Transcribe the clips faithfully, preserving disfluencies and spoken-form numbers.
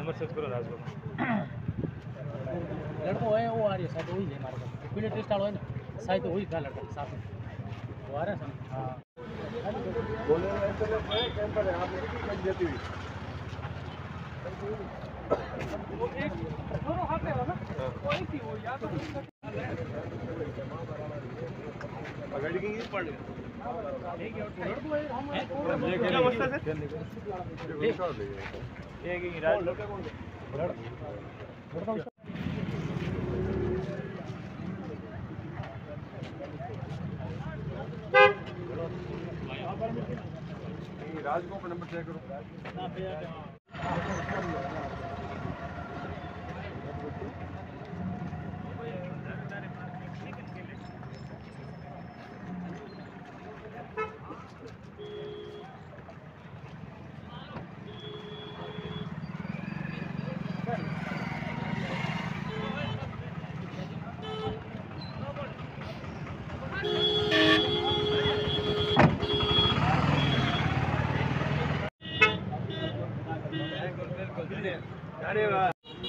Number search करो राजगो लड़को है वो आ रही है शायद वही है हमारे पास पीले टेस्ट वाला है ना शायद वही था लड़का साथ में वो आ रहा है हाँ बोले ऐसे लोग है कैंपर है आप एक ही देती हुई वो एक दोनों हाथ में ना वो एक ही वो या तो पकड़ के ही पड़ लड़को है हम ये क्या मसला है ये शॉट ले ये कि राज लड़का कौन है लड़का राज को नंबर चेक करो अरे वाह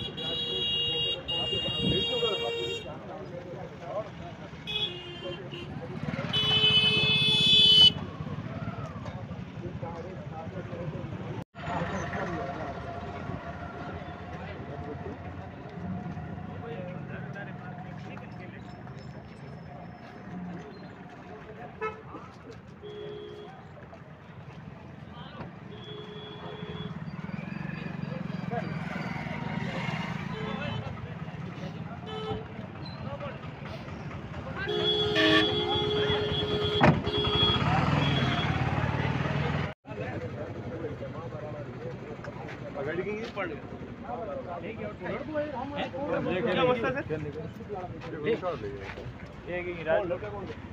पकड़ के ही पड़ लड़को है हम ये क्या मसला है ये शॉट ले ये कि राज लड़का कौन है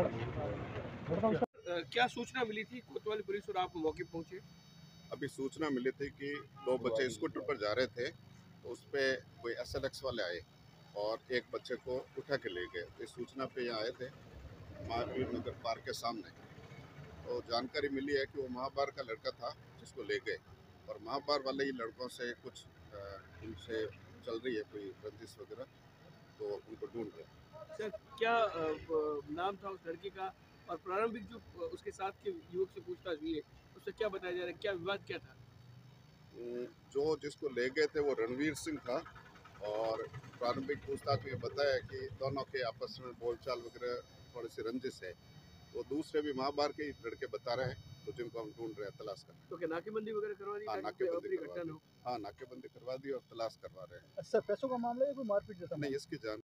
क्या सूचना मिली थी कोतवाली पुलिस और आप मौके पहुंचे? अभी सूचना मिली थी कि दो बच्चे स्कूटर पर जा रहे थे तो उस पर कोई एस एल एक्स वाले आए और एक बच्चे को उठा के ले गए। इस सूचना पे यहाँ आए थे महावीर नगर पार्क के सामने। तो जानकारी मिली है कि वो महाबार का लड़का था जिसको ले गए और महाबार वाले ही लड़कों से कुछ उनसे चल रही है कोई रंजिश वगैरह, तो उनको ढूंढ रहे हैं। सर क्या अ, नाम था उस लड़के का और प्रारंभिक जो उसके साथ के युवक से पूछताछ हुई है उससे क्या बताया जा रहा है, क्या विवाद क्या था? जो जिसको ले गए थे वो रणवीर सिंह था और प्रारंभिक पूछताछ में बताया कि दोनों के आपस में बोलचाल वगैरह थोड़ी सी रंजिश है। तो दूसरे भी महाबार के लड़के बता रहे हैं तो जिनको हम ढूंढ रहे हैं, तलाश कर रहे हैं। तो क्या नाकेबंदी वगैरह करवा दी? हाँ ताकि नाकेबंदी अपनी करवा घटना न दी हो। हाँ नाकेबंदी करवा दी और तलाश करवा रहे हैं। सर पैसों का मामला है कोई मारपीट जैसा नहीं इसकी जान